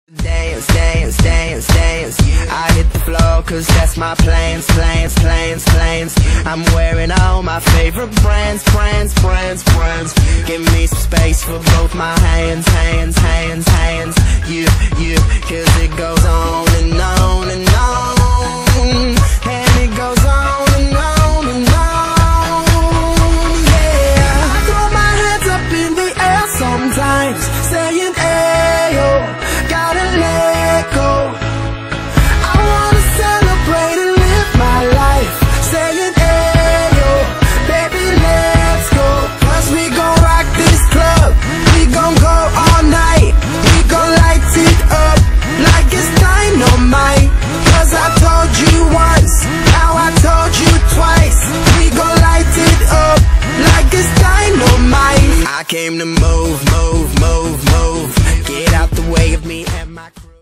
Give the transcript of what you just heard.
Dance, dance, dance, dance. I hit the floor cause that's my plans, plans, plans, plans. I'm wearing all my favorite brands, brands, brands, brands. Give me some space for both my hands, hands, hands, hands. You, cause it goes on and on and on. And it goes on and on and on. Yeah, I throw my hands up in the air sometimes, saying ayo. Gotta let go. I wanna celebrate and live my life, saying ayo, baby let's go. Cause we gon' rock this club, we gon' go all night. We gon' light it up like it's dynamite. Cause I told you once, now I told you twice. We gon' light it up like it's dynamite. I came to move, move, move, move. Get out the way of me and my crew.